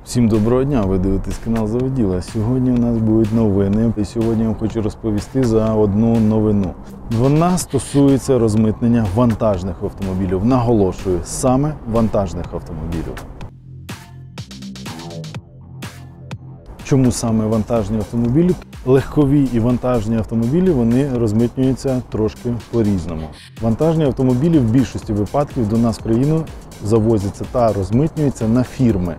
Всім доброго дня, ви дивитесь канал Заводіла. Сьогодні у нас будуть новини. І сьогодні я вам хочу розповісти за одну новину. Вона стосується розмитнення вантажних автомобілів. Наголошую, саме вантажних автомобілів. Чому саме вантажні автомобілі? Легкові і вантажні автомобілі, вони розмитнюються трошки по-різному. Вантажні автомобілі в більшості випадків до нас в країну завозяться та розмитнюються на фірми.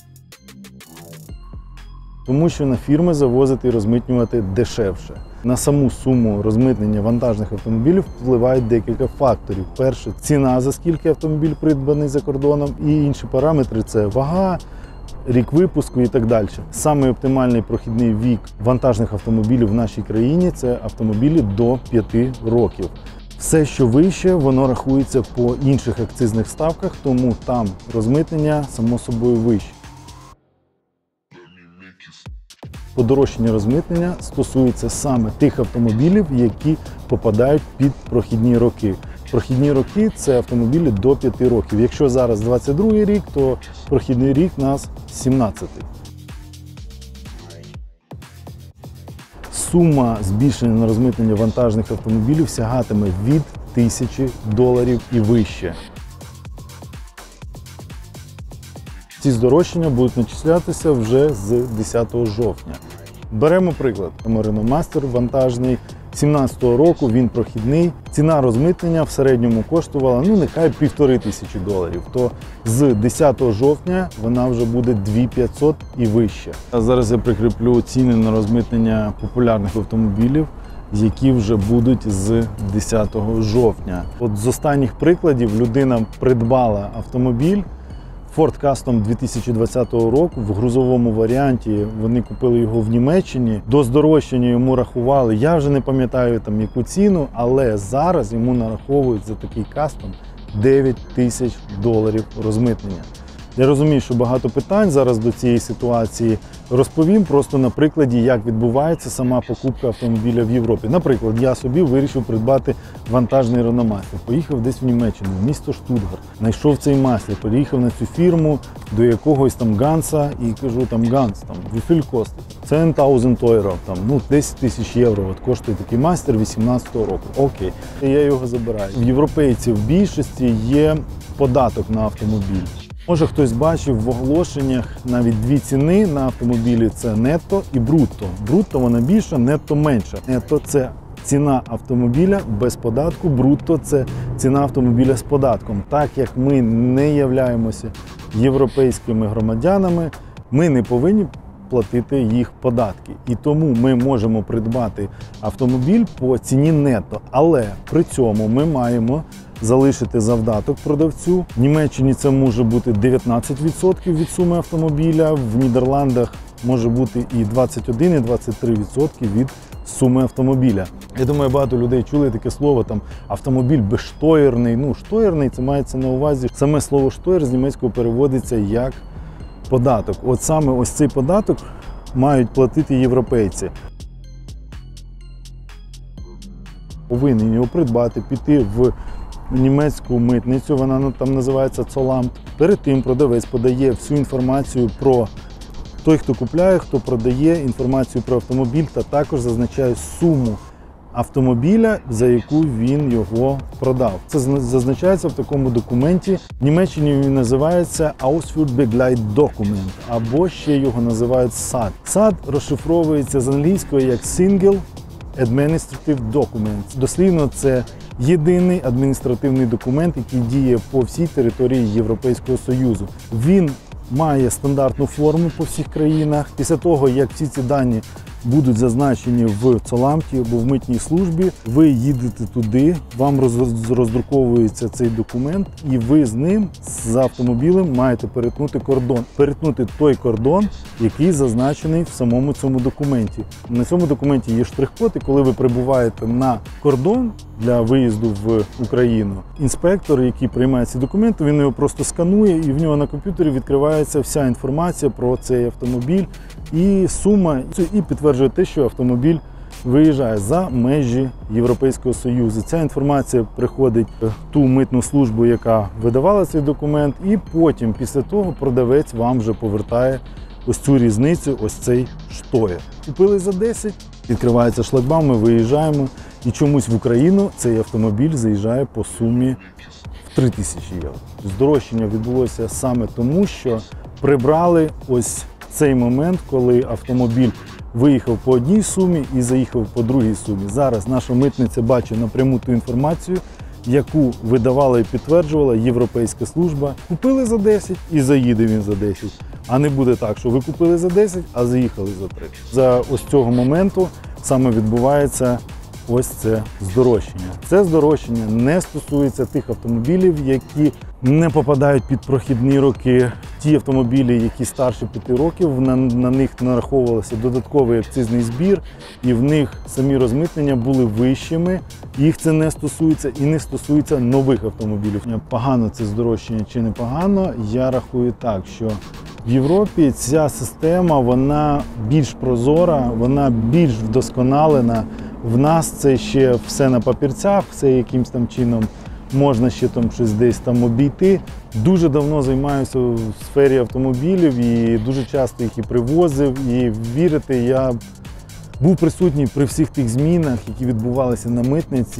Тому що на фірми завозити і розмитнювати дешевше. На саму суму розмитнення вантажних автомобілів впливають декілька факторів. Перше – ціна, за скільки автомобіль придбаний за кордоном, і інші параметри – це вага, рік випуску і так далі. Самий оптимальний прохідний вік вантажних автомобілів в нашій країні – це автомобілі до 5 років. Все, що вище, воно рахується по інших акцизних ставках, тому там розмитнення, само собою, вище. Подорожчання розмитнення стосується саме тих автомобілів, які попадають під прохідні роки. Прохідні роки – це автомобілі до 5 років. Якщо зараз 22 рік, то прохідний рік у нас 17. Сума збільшення на розмитнення вантажних автомобілів сягатиме від $1000 і вище. Ці здорожчання будуть начислятися вже з 10 жовтня. Беремо приклад. Renault Master вантажний 17-го року, він прохідний. Ціна розмитнення в середньому коштувала, нехай $1500. То з 10 жовтня вона вже буде 2500 і вище. А зараз я прикріплю ціни на розмитнення популярних автомобілів, які вже будуть з 10 жовтня. От з останніх прикладів людина придбала автомобіль Ford Custom 2020 року в грузовому варіанті. Вони купили його в Німеччині. До здорожчання йому рахували, я вже не пам'ятаю яку ціну, але зараз йому нараховують за такий кастом $9000 розмитнення. Я розумію, що багато питань зараз до цієї ситуації. Розповім просто на прикладі, як відбувається сама покупка автомобіля в Європі. Наприклад, я собі вирішив придбати вантажний Renault Master. Поїхав десь в Німеччину, в місто Штутгарт. Знайшов цей Master, переїхав на цю фірму до якогось там Ганса і кажу, Ганс, wie viel kostet? 10.000 Euro, 10 тисяч євро. От коштує такий Master 18-го року. Окей, і я його забираю. В європейців в більшості є податок на автомобіль. Може хтось бачив в оголошеннях навіть дві ціни на автомобілі – це нетто і брутто. Брутто вона більша, нетто менша. Нетто – це ціна автомобіля без податку, брутто – це ціна автомобіля з податком. Так як ми не являємося європейськими громадянами, ми не повинні платити їх податки. І тому ми можемо придбати автомобіль по ціні нетто. Але при цьому ми маємо залишити завдаток продавцю. В Німеччині це може бути 19% від суми автомобіля, в Нідерландах може бути і 21, і 23% від суми автомобіля. Я думаю, багато людей чули таке слово, автомобіль безштоєрний. Штоєрний – це мається на увазі. Саме слово штоєр з німецького переводиться як податок. От саме ось цей податок мають платити європейці. Повинні його придбати, піти в німецьку митницю, вона там називається Zollamt. Перед тим продавець подає всю інформацію про той, хто купляє, хто продає, інформацію про автомобіль та також зазначає суму автомобіля, за яку він його продав. Це зазначається в такому документі. В Німеччині він називається Ausfuhrbegleitdokument, або ще його називають SAD. SAD розшифровується з англійської як Single Administrative Document. Дослівно це єдиний адміністративний документ, який діє по всій території Європейського Союзу. Він має стандартну форму по всіх країнах. Після того, як всі ці дані будуть зазначені в Zollamt або в митній службі, ви їдете туди, вам роздруковується цей документ, і ви з ним, з автомобілем, маєте перетнути кордон. Перетнути той кордон, який зазначений в самому цьому документі. На цьому документі є штрих-код, і коли ви прибуваєте на кордон для виїзду в Україну, інспектор, який приймає ці документи, він його просто сканує, і в нього на комп'ютері відкривається вся інформація про цей автомобіль, і сума, і підтверджує те, що автомобіль виїжджає за межі Європейського Союзу. Ця інформація приходить в ту митну службу, яка видавала цей документ, і потім, після того, продавець вам вже повертає ось цю різницю, ось цей штоєр. Купили за 10, відкривається шлагбаум, ми виїжджаємо, і чомусь в Україну цей автомобіль заїжджає по сумі в 3000 євро. Здорожчання відбулося саме тому, що прибрали ось цей момент, коли автомобіль виїхав по одній сумі і заїхав по другій сумі. Зараз наша митниця бачить напряму ту інформацію, яку видавала і підтверджувала Європейська служба. Купили за 10 і заїде він за 10. А не буде так, що ви купили за 10, а заїхали за 30. За ось цього моменту саме відбувається ось це здорожчання. Це здорожчання не стосується тих автомобілів, які не попадають під прохідні роки. Ті автомобілі, які старше 5 років, на них нараховувався додатковий акцизний збір, і в них самі розмитнення були вищими. Їх це не стосується і не стосується нових автомобілів. Погано це здорожчання чи не погано, я рахую так, що в Європі ця система, вона більш прозора, вона більш вдосконалена. В нас це ще все на папірцях, все якимось там чином можна ще там щось десь там обійти. Дуже давно займаюся в сфері автомобілів і дуже часто їх і привозив. І вірите, я був присутній при всіх тих змінах, які відбувалися на митниці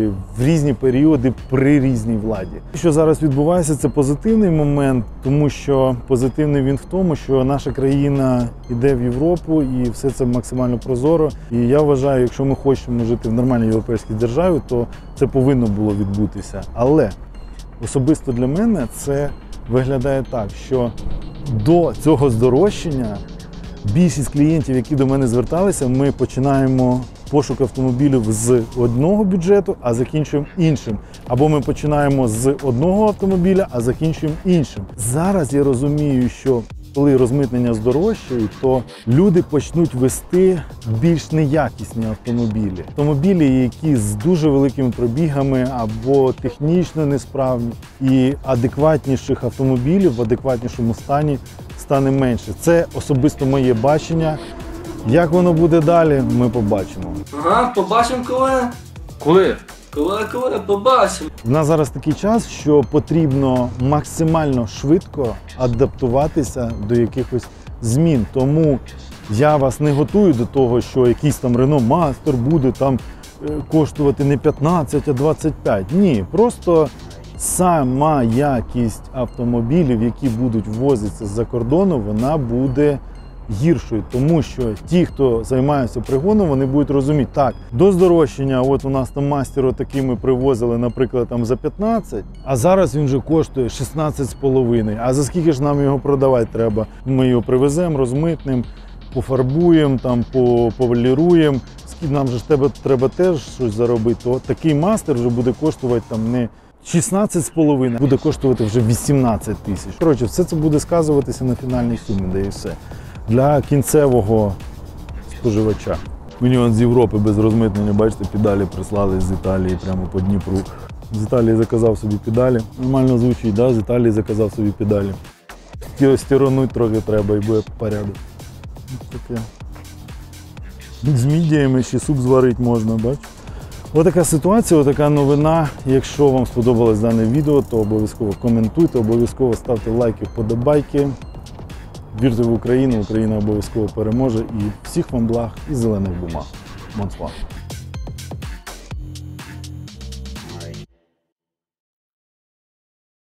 в різні періоди при різній владі. Що зараз відбувається, це позитивний момент, тому що позитивний він в тому, що наша країна йде в Європу і все це максимально прозоро. І я вважаю, якщо ми хочемо жити в нормальній європейській державі, то це повинно було відбутися. Але особисто для мене це виглядає так, що до цього здорожчання більшість клієнтів, які до мене зверталися, ми починаємо пошук автомобілів з одного бюджету, а закінчуємо іншим. Або ми починаємо з одного автомобіля, а закінчуємо іншим. Зараз я розумію, що коли розмитнення здорожчає, то люди почнуть вести більш неякісні автомобілі. Автомобілі, які з дуже великими пробігами або технічно несправні, і адекватніших автомобілів в адекватнішому стані стане менше. Це особисто моє бачення. Як воно буде далі, ми побачимо. Ага, побачимо коли. Коли? Коли, побачимо. У нас зараз такий час, що потрібно максимально швидко адаптуватися до якихось змін. Тому я вас не готую до того, що якийсь там Renault Master буде там коштувати не 15, а 25. Ні, просто сама якість автомобілів, які будуть ввозитися з-за кордону, вона буде гіршою, тому що ті, хто займається пригоном, вони будуть розуміти, так, до здорожчання, от у нас там мастер такий ми привозили, наприклад, там за 15, а зараз він вже коштує 16,5. А за скільки ж нам його продавати треба? Ми його привеземо, розмитнемо, пофарбуємо, там, пополіруємо. Нам же треба теж щось заробити, то такий мастер вже буде коштувати там не 16,5, буде коштувати вже 18 тисяч. Коротше, все це буде сказуватися на фінальній сумі, де і все. Для кінцевого споживача. Мені он з Європи без розмитнення, бачите, педалі прислали з Італії прямо по Дніпру. З Італії заказав собі педалі. Нормально звучить, да? З Італії заказав собі педалі. Стіронуть трохи треба і буде порядок. Таке. З мідіями ще суп зварити можна, бачите? Отака ситуація, отака новина. Якщо вам сподобалось дане відео, то обов'язково коментуйте, обов'язково ставте лайки, вподобайки. Вірте в Україну, Україна обов'язково переможе. І всіх вам благ і зелених бумаг. Бонсвар.